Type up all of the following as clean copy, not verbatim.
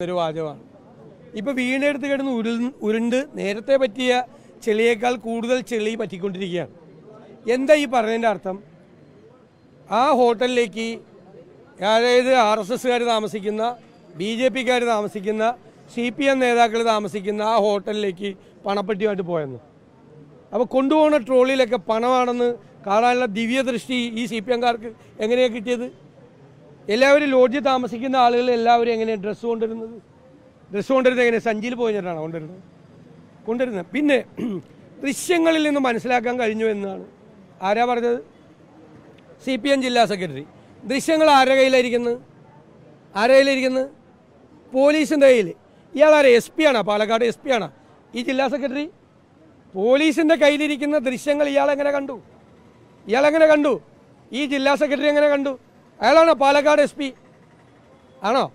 ഒരു വാചകമാണ്. ഇപ്പോൾ വീണെടുത്ത് കിടന്ന് ഉരുണ്ട് നേരത്തെ പറ്റിയ ചെളിയേക്കാൾ കൂടുതൽ ചെളി പറ്റിക്കൊണ്ടിരിക്കുകയാണ്. എന്താ ഈ പറഞ്ഞതിൻ്റെ അർത്ഥം? ആ ഹോട്ടലിലേക്ക്, അതായത് RSSകാർ താമസിക്കുന്ന, BJPക്കാർ താമസിക്കുന്ന, CPM നേതാക്കൾ താമസിക്കുന്ന ആ ഹോട്ടലിലേക്ക് പണപ്പെട്ടിയുമായിട്ട് പോയെന്ന്. അപ്പോൾ കൊണ്ടുപോകുന്ന ട്രോളിയിലൊക്കെ പണമാണെന്ന് കാണാനുള്ള ദിവ്യദൃഷ്ടി ഈ CPMകാർക്ക് എങ്ങനെയാണ് കിട്ടിയത്? എല്ലാവരും ലോഡ്ജിൽ താമസിക്കുന്ന ആളുകൾ എല്ലാവരും എങ്ങനെയാണ് ഡ്രസ്സ് കൊണ്ടുവരുന്നത്? ഡ്രസ്സ് കൊണ്ടുവരുന്നത് എങ്ങനെ? സഞ്ചിയിൽ പോയിട്ടാണ് കൊണ്ടുവരുന്നത്. പിന്നെ ദൃശ്യങ്ങളിൽ നിന്ന് മനസ്സിലാക്കാൻ കഴിഞ്ഞു എന്നാണ് ആരാ പറഞ്ഞത്? CPM ജില്ലാ സെക്രട്ടറി. ദൃശ്യങ്ങൾ ആരുടെ കയ്യിലായിരിക്കുന്നത്? പോലീസിൻ്റെ കയ്യിൽ. ഇയാളാരെ? SP ആണോ? പാലക്കാട് SP ആണോ ഈ ജില്ലാ സെക്രട്ടറി? പോലീസിൻ്റെ കയ്യിലിരിക്കുന്ന ദൃശ്യങ്ങൾ ഇയാളെങ്ങനെ കണ്ടു? ഈ ജില്ലാ സെക്രട്ടറി എങ്ങനെ കണ്ടു? അയാളാണോ പാലക്കാട് SP? ആണോ?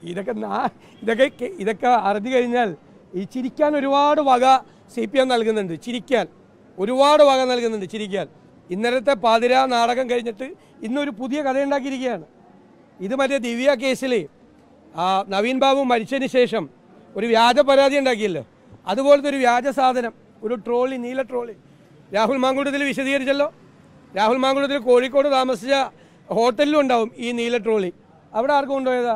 ഇതൊക്കെ അറിഞ്ഞു കഴിഞ്ഞാൽ ഈ ചിരിക്കാൻ ഒരുപാട് വക CPM നൽകുന്നുണ്ട്. ഒരുപാട് വക നൽകുന്നുണ്ട് ചിരിക്കാൻ. ഇന്നലത്തെ പാതിര നാടകം കഴിഞ്ഞിട്ട് ഇന്നൊരു പുതിയ കഥയുണ്ടാക്കിയിരിക്കുകയാണ്. ഇത് മറ്റേ ദിവ്യ കേസിൽ നവീൻ ബാബു മരിച്ചതിന് ശേഷം ഒരു വ്യാജ പരാതി ഉണ്ടാക്കിയല്ലോ, അതുപോലത്തെ ഒരു വ്യാജ സാധനം, ഒരു ട്രോളി, നീല ട്രോളി. രാഹുൽ മാങ്കൂട്ടത്തിൽ വിശദീകരിച്ചല്ലോ. രാഹുൽ മാങ്കൂട്ടത്തിൽ കോഴിക്കോട് താമസിച്ച ഹോട്ടലിലും ഉണ്ടാവും ഈ നീല ട്രോളി. അവിടെ ആർക്കും കൊണ്ടുപോയതാ?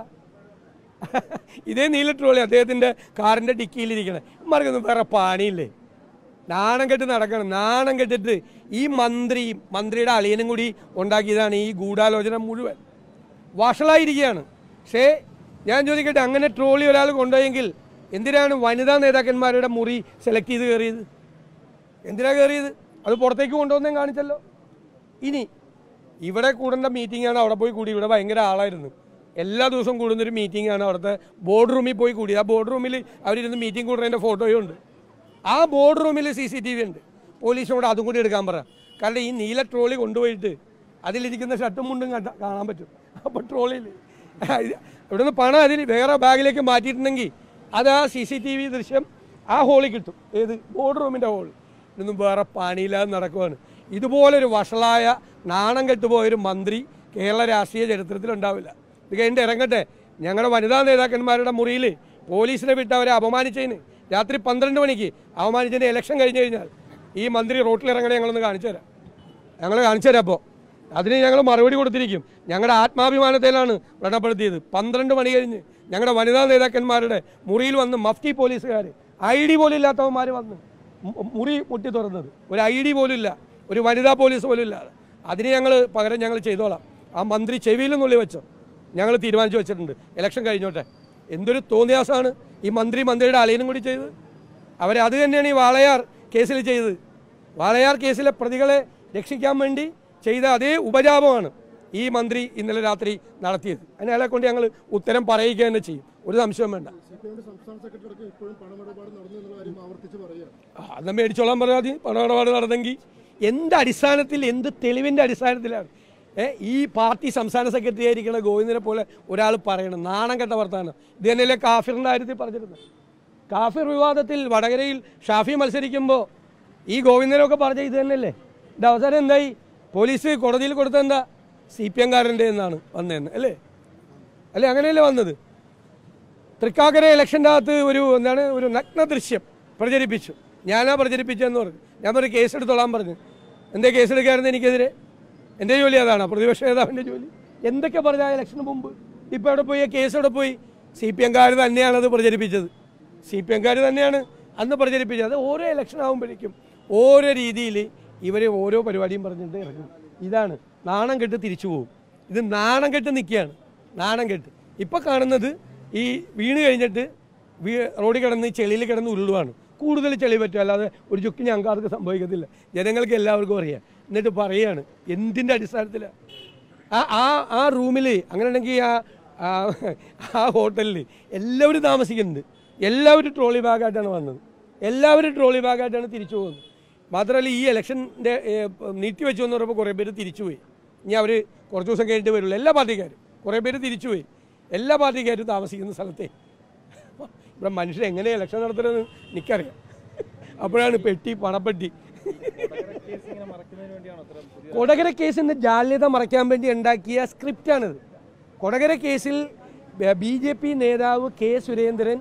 ഇതേ നീല ട്രോളി അദ്ദേഹത്തിൻ്റെ കാറിൻ്റെ ഡിക്കിയിലിരിക്കണേ. ഇമാർക്കൊന്നും വേറെ പണിയില്ലേ? നാണം കെട്ട് നടക്കണം. നാണം കെട്ടിട്ട് ഈ മന്ത്രിയുടെ അളിയനും കൂടി ഉണ്ടാക്കിയതാണ് ഈ ഗൂഢാലോചന മുഴുവൻ. വഷളായിരിക്കുകയാണ്. പക്ഷേ ഞാൻ ചോദിക്കട്ടെ, അങ്ങനെ ട്രോളി ഒരാൾ കൊണ്ടുപോയെങ്കിൽ എന്തിനാണ് വനിതാ നേതാക്കന്മാരുടെ മുറി സെലക്ട് ചെയ്ത് കയറിയത്? എന്തിനാണ് കയറിയത്? അത് പുറത്തേക്ക് കൊണ്ടുവന്നേ കാണിച്ചല്ലോ. ഇനി ഇവിടെ കൂടേണ്ട മീറ്റിംഗാണ് അവിടെ പോയി കൂടി. ഇവിടെ ഭയങ്കര ആളായിരുന്നു. എല്ലാ ദിവസവും കൂടുന്നൊരു മീറ്റിംഗാണ് അവിടുത്തെ ബോർഡ് റൂമിൽ പോയി കൂടി. ആ ബോർഡ് റൂമിൽ അവരിരുന്ന് മീറ്റിംഗ് കൂടുന്നതിൻ്റെ ഫോട്ടോയും ഉണ്ട്. ആ ബോർഡ് റൂമിൽ CCTV ഉണ്ട്. പോലീസിനോട് അതും കൂടി എടുക്കാൻ പറ. കാരണം ഈ നീല ട്രോളി കൊണ്ടുപോയിട്ട് അതിലിരിക്കുന്ന ഷർട്ടും മുണ്ടും കാണാൻ പറ്റും. അപ്പോൾ ട്രോളിയിൽ ഇവിടുന്ന് പണം അതിൽ വേറെ ബാഗിലേക്ക് മാറ്റിയിട്ടുണ്ടെങ്കിൽ അത് ആ CCTV ദൃശ്യം ആ ഹോളിൽ കിട്ടും. ഏത്? ബോർഡ് റൂമിൻ്റെ ഹോൾ. ഇതൊന്നും വേറെ പണിയില്ലാതെ നടക്കുവാണ്. ഇതുപോലൊരു വഷളായ നാണം കെട്ടുപോയൊരു മന്ത്രി കേരള രാഷ്ട്രീയ ചരിത്രത്തിലുണ്ടാവില്ല. ഇത് കഴിഞ്ഞിട്ട് ഇറങ്ങട്ടെ. ഞങ്ങളുടെ വനിതാ നേതാക്കന്മാരുടെ മുറിയിൽ പോലീസിനെ വിട്ട് അവരെ അപമാനിച്ചതിന്, രാത്രി 12 മണിക്ക് അവമാനിച്ചതിന് ഇലക്ഷൻ കഴിഞ്ഞ് കഴിഞ്ഞാൽ ഈ മന്ത്രി റോട്ടിലിറങ്ങണേ ഞങ്ങളൊന്ന് കാണിച്ചു തരാം. അപ്പോൾ അതിന് ഞങ്ങൾ മറുപടി കൊടുത്തിരിക്കും. ഞങ്ങളുടെ ആത്മാഭിമാനത്തിലാണ് വ്രണപ്പെടുത്തിയത്. 12 മണി കഴിഞ്ഞ് ഞങ്ങളുടെ വനിതാ നേതാക്കന്മാരുടെ മുറിയിൽ വന്ന് മഫ്റ്റി പോലീസുകാർ, ID പോലും ഇല്ലാത്തവന്മാർ വന്ന് മുറി മുട്ടി തുറന്നത്. ഒരു ID പോലും ഇല്ല, ഒരു വനിതാ പോലീസ് പോലും ഇല്ലാതെ. അതിന് പകരം ഞങ്ങൾ ചെയ്തോളാം. ആ മന്ത്രി ചെവിയിൽ നുള്ളി വെച്ചോ ഞങ്ങൾ തീരുമാനിച്ചു വെച്ചിട്ടുണ്ട്. ഇലക്ഷൻ കഴിഞ്ഞോട്ടെ. എന്തൊരു തോന്നിയാസമാണ് ഈ മന്ത്രിയുടെ അളിയനും കൂടി ചെയ്തത്. അത് തന്നെയാണ് ഈ വാളയാർ കേസിൽ ചെയ്തത്. വാളയാർ കേസിലെ പ്രതികളെ രക്ഷിക്കാൻ വേണ്ടി ചെയ്ത അതേ ഉപജാപമാണ് ഈ മന്ത്രി ഇന്നലെ രാത്രി നടത്തിയത്. അതിനെ കൊണ്ട് ഞങ്ങൾ ഉത്തരം പറയിക്കുക തന്നെ ചെയ്യും. ഒരു സംശയം വേണ്ട. അന്ന് മേടിച്ചോളാൻ പറഞ്ഞാൽ പണമിടപാട് നടന്നെങ്കിൽ എന്ത് അടിസ്ഥാനത്തിൽ, എന്ത് തെളിവിൻ്റെ അടിസ്ഥാനത്തിലാണ് ഈ പാർട്ടി സംസ്ഥാന സെക്രട്ടറി ആയിരിക്കുന്ന ഗോവിന്ദനെ പോലെ ഒരാൾ പറയണം? നാണം കെട്ട വർത്താനം. ഇത് തന്നെയല്ലേ കാഫിറിൻ്റെ കാര്യത്തിൽ പറഞ്ഞിരുന്നത്? കാഫിർ വിവാദത്തിൽ വടകരയിൽ ഷാഫി മത്സരിക്കുമ്പോൾ ഈ ഗോവിന്ദനൊക്കെ പറഞ്ഞ ഇത് തന്നെയല്ലേ? ഇത് അവസാനം എന്തായി? പോലീസ് കോടതിയിൽ കൊടുത്തെന്താ? CPMകാരൻ്റെ എന്നാണ് വന്നതെന്ന് അല്ലേ? അങ്ങനെയല്ലേ വന്നത്? തൃക്കാക്കര ഇലക്ഷൻ്റെ അകത്ത് ഒരു നഗ്ന ദൃശ്യം പ്രചരിപ്പിച്ചു. ഞാനാ പ്രചരിപ്പിച്ചതെന്ന് പറഞ്ഞു. ഞാൻ ഒരു കേസെടുത്തോളാൻ പറഞ്ഞു. എന്തേ കേസെടുക്കായിരുന്നു എനിക്കെതിരെ? എൻ്റെ ജോലി അതാണ്, പ്രതിപക്ഷ നേതാവിൻ്റെ ജോലി. എന്തൊക്കെ പറഞ്ഞാൽ ഇലക്ഷന് മുമ്പ്? ഇപ്പോൾ എവിടെ പോയി? കേസ് എവിടെ പോയി? CPMകാർ തന്നെയാണ് അത് പ്രചരിപ്പിച്ചത്. CPMകാർ തന്നെയാണ് അന്ന് പ്രചരിപ്പിച്ചത്. അത് ഓരോ ഇലക്ഷൻ ആകുമ്പോഴേക്കും ഓരോ രീതിയിൽ ഇവർ ഓരോ പരിപാടിയും പറഞ്ഞിട്ട് ഇറങ്ങും. ഇതാണ് നാണം കെട്ട് തിരിച്ചു പോകും. ഇത് നാണം കെട്ട് നിൽക്കുകയാണ്. നാണം കെട്ട് ഇപ്പോൾ കാണുന്നത് ഈ വീണ് കഴിഞ്ഞിട്ട് റോഡിൽ കിടന്ന് ചെളിയിൽ കിടന്ന് ഉരുളുവാണ്. കൂടുതൽ ചെളി പറ്റും, അല്ലാതെ ഒരു ചുക്ക് ഞങ്ങൾക്ക് ആർക്ക് സംഭവിക്കത്തില്ല. ജനങ്ങൾക്ക് എല്ലാവർക്കും അറിയാം. എന്നിട്ട് പറയുകയാണ് എന്തിൻ്റെ അടിസ്ഥാനത്തിലാണ്? ആ റൂമിൽ അങ്ങനെ ഉണ്ടെങ്കിൽ ആ ഹോട്ടലിൽ എല്ലാവരും താമസിക്കുന്നുണ്ട്. എല്ലാവരും ട്രോളി ബാഗായിട്ടാണ് വന്നത്. എല്ലാവരും ട്രോളി ബാഗായിട്ടാണ് തിരിച്ചു പോകുന്നത്. മാത്രമല്ല ഈ ഇലക്ഷൻ്റെ നീട്ടിവെച്ചു എന്ന് പറയുമ്പോൾ കുറേ പേര് തിരിച്ചുപോയി. ഇനി അവർ കുറച്ച് ദിവസം കഴിഞ്ഞിട്ട് വരുള്ളൂ. എല്ലാ പാർട്ടിക്കാരും കുറേ പേര് തിരിച്ചുപോയി. എല്ലാ പാർട്ടിക്കാരും താമസിക്കുന്ന സ്ഥലത്തെ. ഇവിടെ മനുഷ്യർ എങ്ങനെ ഇലക്ഷൻ നടത്തുന്നത് എനിക്കറിയാം. അപ്പോഴാണ് പെട്ടി, പണപ്പെട്ടി. കൊടകര കേസിൻ്റെ ജാള്യത മറയ്ക്കാൻ വേണ്ടി ഉണ്ടാക്കിയ സ്ക്രിപ്റ്റാണിത്. കൊടകര കേസിൽ BJP നേതാവ് കെ സുരേന്ദ്രൻ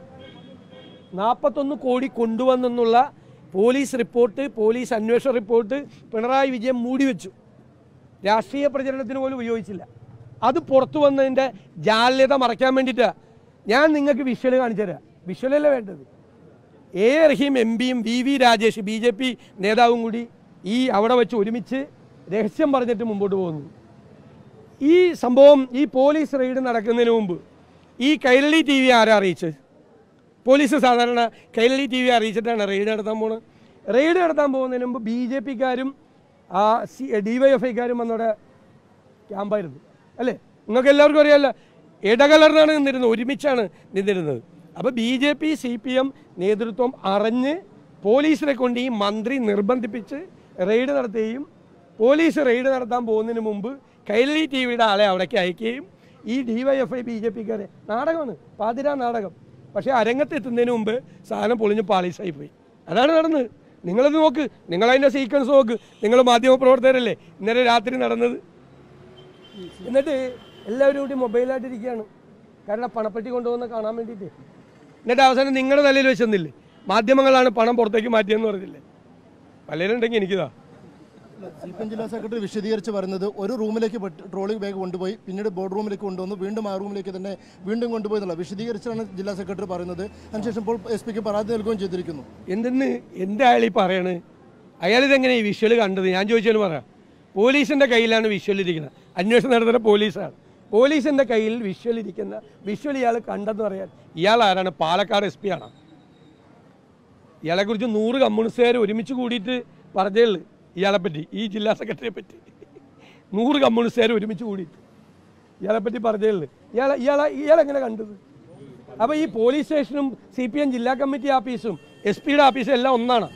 41 കോടി കൊണ്ടുവന്നെന്നുള്ള പോലീസ് റിപ്പോർട്ട്, പോലീസ് അന്വേഷണ റിപ്പോർട്ട് പിണറായി വിജയൻ മൂടിവെച്ചു. രാഷ്ട്രീയ പ്രചരണത്തിന് പോലും ഉപയോഗിച്ചില്ല. അത് പുറത്തു വന്നതിൻ്റെ ജാള്യത മറയ്ക്കാൻ വേണ്ടിയിട്ടാണ്. ഞാൻ നിങ്ങൾക്ക് വിഷ്വൽ കാണിച്ചു തരാം. വിഷ്വലല്ല വേണ്ടത്. എ റഹീം എംപിയും VV രാജേഷ് BJP നേതാവും കൂടി അവിടെ വെച്ച് ഒരുമിച്ച് രഹസ്യം പറഞ്ഞിട്ട് മുമ്പോട്ട് പോകുന്നു. ഈ സംഭവം, ഈ പോലീസ് റെയ്ഡ് നടക്കുന്നതിന് മുമ്പ് ഈ കൈരളി TV ആരാ അറിയിച്ചത്? പോലീസ് സാധാരണ കൈരളി TV അറിയിച്ചിട്ടാണ് റെയ്ഡ് നടത്താൻ പോകുന്നത്. റെയ്ഡ് നടത്താൻ പോകുന്നതിന് മുമ്പ് BJPക്കാരും DYFIക്കാരും വന്നവിടെ ക്യാമ്പായിരുന്നു അല്ലേ? നിങ്ങൾക്ക് എല്ലാവർക്കും അറിയാമല്ലോ. ഇടകലർന്നാണ് നിന്നിരുന്നത്, ഒരുമിച്ചാണ് നിന്നിരുന്നത്. അപ്പോൾ BJP CPM നേതൃത്വം അറിഞ്ഞ് പോലീസിനെ കൊണ്ട് ഈ മന്ത്രി നിർബന്ധിപ്പിച്ച് റെയ്ഡ് നടത്തുകയും പോലീസ് റെയ്ഡ് നടത്താൻ പോകുന്നതിന് മുമ്പ് കൈരളി TVയുടെ ആളെ അവിടേക്ക് അയക്കുകയും ഈ DYFI BJPക്കാരെ നാടകമാണ്, പാതിരാ നാടകം. പക്ഷേ അരങ്ങത്ത് എത്തുന്നതിന് മുമ്പ് സാധനം പൊളിഞ്ഞ് പാളീസായി പോയി. അതാണ് നടന്നത്. നിങ്ങളത് നോക്ക്, നിങ്ങളതിൻ്റെ സീക്വൻസ് നോക്ക്. നിങ്ങൾ മാധ്യമപ്രവർത്തകരല്ലേ ഇന്നലെ രാത്രി നടന്നത്. എന്നിട്ട് എല്ലാവരും കൂടി മൊബൈലായിട്ടിരിക്കുകയാണ്. കാരണം പണപ്പെട്ടി കൊണ്ടുപോകുന്ന കാണാൻ വേണ്ടിയിട്ട്. എന്നിട്ട് അവസാനം നിങ്ങളുടെ തലയിൽ വെച്ചെന്നില്ലേ, മാധ്യമങ്ങളാണ് പണം പുറത്തേക്ക് മാറ്റിയെന്ന് പറഞ്ഞില്ലേ? പലരും ഉണ്ടെങ്കിൽ എനിക്കിതാ. CPM ജില്ലാ സെക്രട്ടറി വിശദീകരിച്ച് പറയുന്നത്, ഒരു റൂമിലേക്ക് ട്രോളി ബാഗ് കൊണ്ടുപോയി പിന്നീട് ബോർഡ് റൂമിലേക്ക് കൊണ്ടുവന്നു, വീണ്ടും ആ റൂമിലേക്ക് തന്നെ വീണ്ടും കൊണ്ടുപോയി എന്നുള്ള വിശദീകരിച്ചാണ് ജില്ലാ സെക്രട്ടറി പറയുന്നത്. അതിനുശേഷം ഇപ്പോൾ SP പരാതി നൽകുകയും ചെയ്തിരിക്കുന്നു. എന്താ അയാൾ ഈ പറയണത്? അയാളിതെങ്ങനെ ഈ വിഷ്വൽ കണ്ടത്? ഞാൻ ചോദിച്ചാലും പറയാം. പോലീസിൻ്റെ കയ്യിലാണ് വിഷ്വൽ ഇരിക്കുന്നത്. അന്വേഷണം നടത്തുന്ന പോലീസാണ്. പോലീസിൻ്റെ കയ്യിൽ വിഷ്വൽ ഇരിക്കുന്ന വിഷ്വൽ ഇയാൾ കണ്ടെന്ന് പറയാൻ ഇയാൾ ആരാണ്? പാലക്കാട് SP ആണ്. ഇയാളെക്കുറിച്ച് 100 കമ്മ്യൂണിസ്റ്റുകാർ ഒരുമിച്ച് കൂടിയിട്ട് പറഞ്ഞേ ഉള്ളൂ ഇയാളെപ്പറ്റി, ഈ ജില്ലാ സെക്രട്ടറിയെ പറ്റി. 100 കമ്മ്യൂണിസ്റ്റുകാർ ഒരുമിച്ച് കൂടിയിട്ട് ഇയാളെപ്പറ്റി പറഞ്ഞേ ഉള്ളൂ. ഇയാളെങ്ങനെ കണ്ടത്? അപ്പോൾ ഈ പോലീസ് സ്റ്റേഷനും CPM ജില്ലാ കമ്മിറ്റി ഓഫീസും SPയുടെ ഓഫീസും എല്ലാം ഒന്നാണ്.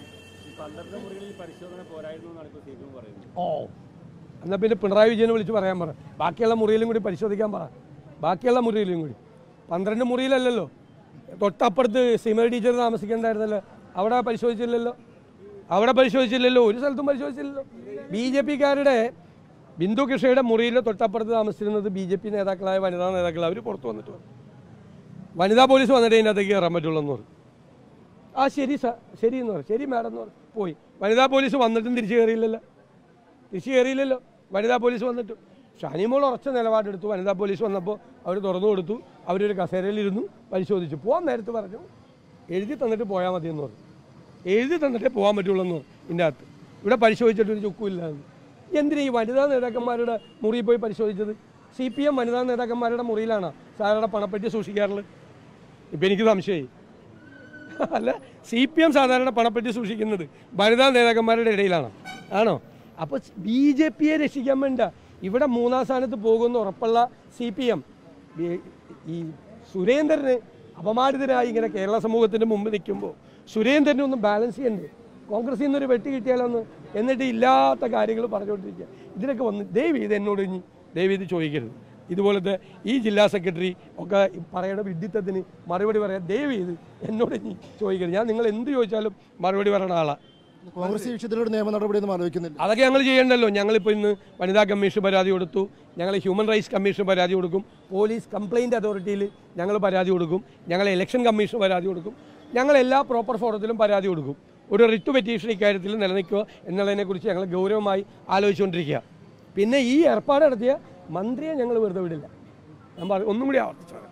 ഓ, എന്നാൽ പിന്നെ പിണറായി വിജയനെ വിളിച്ച് പറയാൻ പറ, ബാക്കിയുള്ള മുറിയിലും കൂടി പരിശോധിക്കാൻ പറ. ബാക്കിയുള്ള മുറിയിലും കൂടി 12 മുറിയിലല്ലല്ലോ, തൊട്ടപ്പുറത്ത് സിമർ ടീച്ചർ താമസിക്കേണ്ടായിരുന്നല്ലോ. അവിടെ പരിശോധിച്ചില്ലല്ലോ, ഒരു സ്ഥലത്തും പരിശോധിച്ചില്ലല്ലോ. BJPക്കാരുടെ ബിന്ദു കൃഷ്ണയുടെ മുറിയിൽ തൊട്ടപ്പുറത്ത് താമസിച്ചിരുന്നത് BJP നേതാക്കളായ വനിതാ നേതാക്കൾ. അവർ പുറത്ത് വന്നിട്ട് വനിതാ പോലീസ് വന്നിട്ട് അതിനകത്തേക്ക് കയറാൻ പറ്റുള്ളൂ എന്ന് പറഞ്ഞു. ആ ശരി എന്ന് പറഞ്ഞു. ശരി മാഡം എന്ന് പറഞ്ഞു. പോയി. വനിതാ പോലീസ് വന്നിട്ടും തിരിച്ചു കയറിയില്ലല്ലോ. വനിതാ പോലീസ് വന്നിട്ട് ഷാനിമോൾ ഉറച്ച നിലപാടെടുത്തു. വനിതാ പോലീസ് വന്നപ്പോൾ അവർ തുറന്നു കൊടുത്തു. അവരൊരു കസേരയിലിരുന്നു, പരിശോധിച്ചു. പോകാൻ നേരത്ത് പറഞ്ഞു, എഴുതി തന്നിട്ട് പോയാൽ മതി എന്ന് പറഞ്ഞു. എഴുതി തന്നിട്ടേ പോകാൻ പറ്റുള്ളൂ എന്ന് ഇതിൻ്റെ അകത്ത്. ഇവിടെ പരിശോധിച്ചിട്ടൊരു ചുക്കുമില്ല എന്ന്. എന്തിനാ ഈ വനിതാ നേതാക്കന്മാരുടെ മുറിയിൽ പോയി പരിശോധിച്ചത്? CPM വനിതാ നേതാക്കന്മാരുടെ മുറിയിലാണ് സാധാരണ പണപ്പെട്ടി സൂക്ഷിക്കാറുള്ളത്. ഇപ്പം എനിക്ക് സംശയമായി. അല്ല, CPM സാധാരണ പണപ്പെട്ടി സൂക്ഷിക്കുന്നത് വനിതാ നേതാക്കന്മാരുടെ ഇടയിലാണ്. ആണോ? അപ്പോൾ BJPയെ രക്ഷിക്കാൻ വേണ്ട ഇവിടെ 3-ാം സ്ഥാനത്ത് പോകുമെന്ന് ഉറപ്പുള്ള CPM ഈ സുരേന്ദ്രന് അപമാനിതനായി ഇങ്ങനെ കേരള സമൂഹത്തിൻ്റെ മുമ്പ് നിൽക്കുമ്പോൾ സുരേന്ദ്രനെ ഒന്ന് ബാലൻസ് ചെയ്യണ്ടേ? കോൺഗ്രസിൽ നിന്നൊരു വെട്ടി കിട്ടിയാലൊന്ന്, എന്നിട്ട് ഇല്ലാത്ത കാര്യങ്ങൾ പറഞ്ഞുകൊണ്ടിരിക്കുക. ഇതിനൊക്കെ വന്ന് ദയവീത് എന്നോട് ഇനി ദയവീത് ചോദിക്കരുത്. ഇതുപോലത്തെ ഈ ജില്ലാ സെക്രട്ടറി ഒക്കെ പറയണ വിഡ്ഢിത്തത്തിന് മറുപടി പറയാൻ ദയവീത് എന്നോട് ഇനി ചോദിക്കരുത്. ഞാൻ നിങ്ങൾ എന്ത് ചോദിച്ചാലും മറുപടി പറയണ ആളാണ്. കോൺഗ്രസ് വിഷയത്തിലൂടെ നിയമ നടപടിയൊന്നും ആലോചിക്കുന്നില്ല. അതൊക്കെ ഞങ്ങൾ ചെയ്യണ്ടല്ലോ. ഞങ്ങളിപ്പോൾ ഇന്ന് വനിതാ കമ്മീഷൻ പരാതി കൊടുത്തു, ഞങ്ങൾ ഹ്യൂമൻ റൈറ്റ്സ് കമ്മീഷൻ പരാതി കൊടുക്കും, പോലീസ് കംപ്ലയിൻറ്റ് അതോറിറ്റിയിൽ ഞങ്ങൾ പരാതി കൊടുക്കും, ഞങ്ങൾ ഇലക്ഷൻ കമ്മീഷൻ പരാതി കൊടുക്കും, ഞങ്ങൾ എല്ലാ പ്രോപ്പർ ഫോറത്തിലും പരാതി കൊടുക്കും. ഒരു റിട്ട് പെറ്റീഷൻ ഇക്കാര്യത്തിൽ നിലനിൽക്കുക എന്നുള്ളതിനെക്കുറിച്ച് ഞങ്ങൾ ഗൗരവമായി ആലോചിച്ചുകൊണ്ടിരിക്കുക. പിന്നെ ഈ ഏർപ്പാട് നടത്തിയ മന്ത്രിയെ ഞങ്ങൾ വെറുതെ വിടില്ല. ഞാൻ ഒന്നും കൂടി ആവർത്തിച്ചു.